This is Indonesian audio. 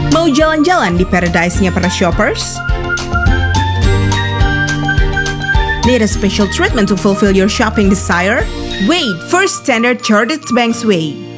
Mau jalan-jalan di paradise-nya para shoppers? Need a special treatment to fulfill your shopping desire? Wait for Standard Chartered Bank's Way.